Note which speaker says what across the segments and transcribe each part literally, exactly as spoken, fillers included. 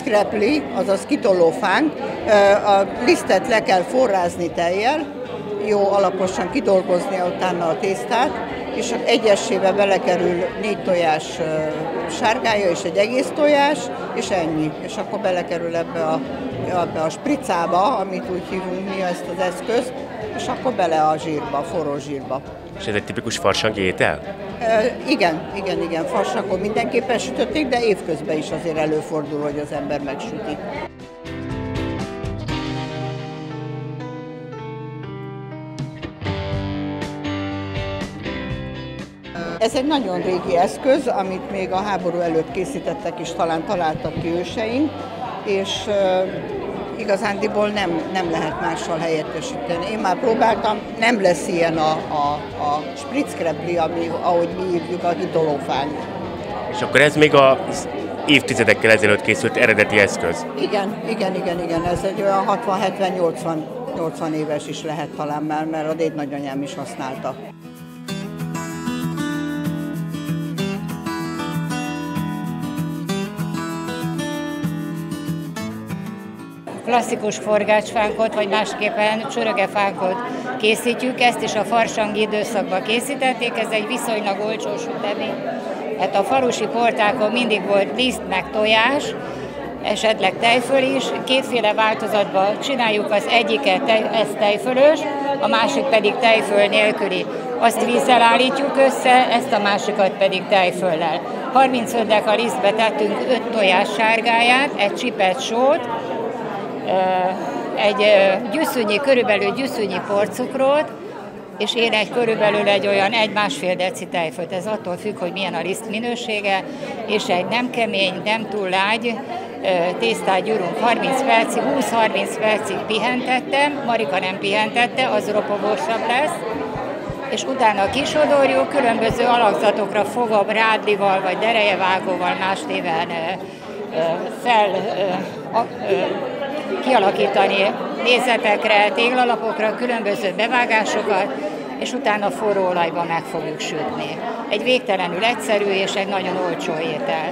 Speaker 1: krepli, azaz kitolófánk, a lisztet le kell forrázni tejjel, jó alaposan kidolgozni utána a tésztát, és egyesébe belekerül négy tojás sárgája és egy egész tojás, és ennyi. És akkor belekerül ebbe a, ebbe a spricába, amit úgy hívunk mi ezt az eszközt, és akkor bele a zsírba, a forró zsírba.
Speaker 2: És ez egy tipikus farsangi étel?
Speaker 1: E, igen, igen, igen, farsangon mindenképpen sütötték, de évközben is azért előfordul, hogy az ember megsüti. Ez egy nagyon régi eszköz, amit még a háború előtt készítettek, és talán találtak ki őseink, és uh, igazándiból nem, nem lehet mással helyettesíteni. Én már próbáltam, nem lesz ilyen a, a, a spritzkrepli, ami, ahogy mi hívjuk, a kitolófánk.
Speaker 2: És akkor ez még az évtizedekkel ezelőtt készült eredeti eszköz?
Speaker 1: Igen, igen, igen, igen. Ez egy olyan hatvan hetven nyolcvan éves is lehet talán már, mert a dédnagyanyám is használta.
Speaker 3: Klasszikus forgácsfánkot, vagy másképpen csörögefánkot készítjük, ezt is a farsangi időszakban készítették, ez egy viszonylag olcsó sütemény. Hát a falusi portákon mindig volt liszt meg tojás, esetleg tejföl is, kétféle változatban csináljuk, az egyiket tej, ez tejfölös, a másik pedig tejföl nélküli. Azt vízzel állítjuk össze, ezt a másikat pedig tejföllel. harmincöt deka lisztbe tettünk öt tojás sárgáját, egy csipet sót, egy gyűszűnyi, körülbelül gyűszűnyi porcukrot, és én egy körülbelül egy olyan egy-másfél deci tejfölt. Ez attól függ, hogy milyen a liszt minősége, és egy nem kemény, nem túl lágy tésztát gyúrunk harminc percig, húsz-harminc percig pihentettem, Marika nem pihentette, az ropogósabb lesz, és utána kisodorjuk, különböző alakzatokra fogom rádlival vagy derejevágóval más néven fel kialakítani nézetekre, téglalapokra, különböző bevágásokat, és utána forró olajban meg fogjuk sütni. Egy végtelenül egyszerű és egy nagyon olcsó étel.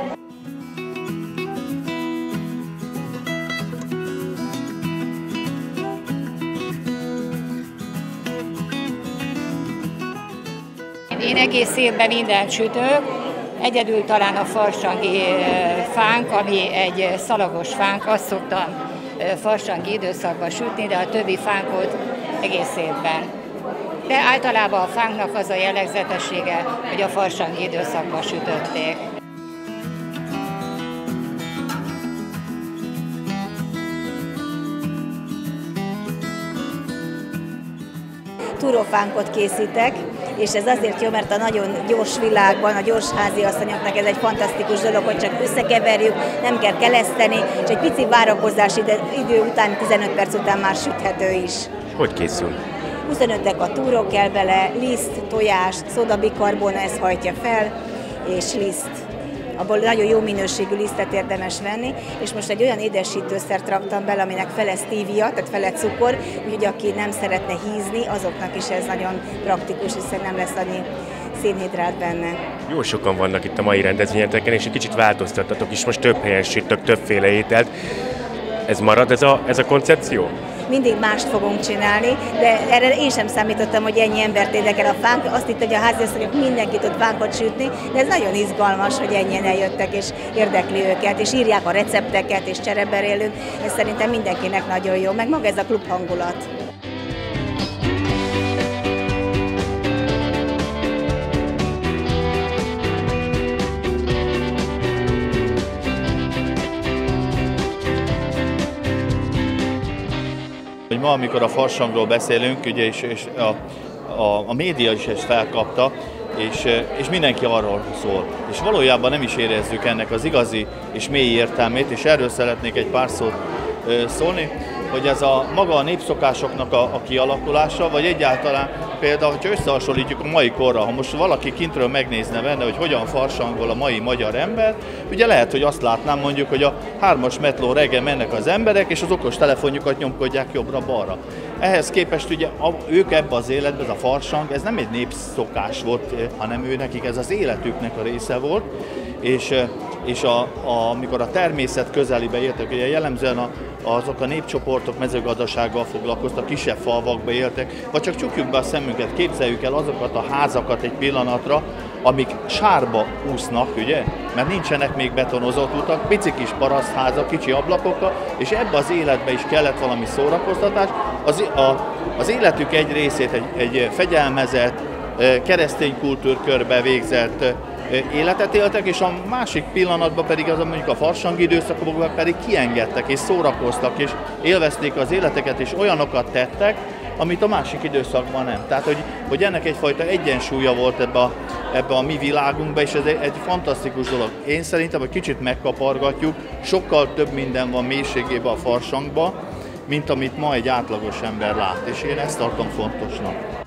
Speaker 3: Én egész évben mindent sütök, egyedül talán a farsangi fánk, ami egy szalagos fánk, azt szoktam farsangi időszakban sütni, de a többi fánkot egész évben. De általában a fánknak az a jellegzetessége, hogy a farsangi időszakban sütötték.
Speaker 4: Túrófánkot készítek, és ez azért jó, mert a nagyon gyors világban, a gyors háziasszonyoknak ez egy fantasztikus dolog, hogy csak összekeverjük, nem kell keleszteni, és egy pici várakozás idő után, tizenöt perc után már süthető is.
Speaker 2: Hogy készül?
Speaker 4: huszonöt deka túró kell bele, liszt, tojás, szódabikarbóna, ez hajtja fel, és liszt. Abból nagyon jó minőségű lisztet érdemes venni, és most egy olyan édesítőszert raktam bele, aminek fele stevia, tehát fele cukor, úgyhogy aki nem szeretne hízni, azoknak is ez nagyon praktikus, hiszen nem lesz annyi szénhidrát benne.
Speaker 2: Jó sokan vannak itt a mai rendezvényeteken, és egy kicsit változtattatok is, most több helyen sütök, többféle ételt. Ez marad ez a, ez a koncepció?
Speaker 4: Mindig mást fogunk csinálni, de erre én sem számítottam, hogy ennyi embert érdekel a fánk. Azt hittem, hogy a háziasszonyok mindenki tud fánkot sütni, de ez nagyon izgalmas, hogy ennyien eljöttek és érdekli őket, és írják a recepteket, és csereberélünk. Ez szerintem mindenkinek nagyon jó, meg maga ez a klub hangulat.
Speaker 5: Ma, amikor a farsangról beszélünk, ugye, és, és a, a, a média is ezt felkapta, és, és mindenki arról szól. És valójában nem is érezzük ennek az igazi és mély értelmét, és erről szeretnék egy pár szót szólni, hogy ez a maga a népszokásoknak a, a kialakulása, vagy egyáltalán például, hogyha összehasonlítjuk a mai korra, ha most valaki kintről megnézne benne, hogy hogyan farsangol a mai magyar ember, ugye lehet, hogy azt látnám mondjuk, hogy a hármas metró reggel mennek az emberek, és az okos telefonjukat nyomkodják jobbra-balra. Ehhez képest ugye a, ők ebbe az életben, ez a farsang, ez nem egy népszokás volt, hanem ő nekik ez az életüknek a része volt, és és a, a, amikor a természet közelibe éltek, ugye jellemzően a, azok a népcsoportok mezőgazdasággal foglalkoztak, kisebb falvakba éltek, vagy csak csukjuk be a szemünket, képzeljük el azokat a házakat egy pillanatra, amik sárba úsznak, ugye? Mert nincsenek még betonozott utak, pici kis parasztházak, kicsi ablakokkal, és ebbe az életbe is kellett valami szórakoztatás. Az, a, az életük egy részét egy, egy fegyelmezett, keresztény kultúrkörbe végzett életet éltek, és a másik pillanatban pedig az, mondjuk a farsangi időszakokban pedig kiengedtek és szórakoztak, és élvezték az életeket, és olyanokat tettek, amit a másik időszakban nem. Tehát, hogy, hogy ennek egyfajta egyensúlya volt ebbe a, ebbe a mi világunkban, és ez egy, egy fantasztikus dolog. Én szerintem, hogy kicsit megkapargatjuk, sokkal több minden van mélységében a farsangban, mint amit ma egy átlagos ember lát, és én ezt tartom fontosnak.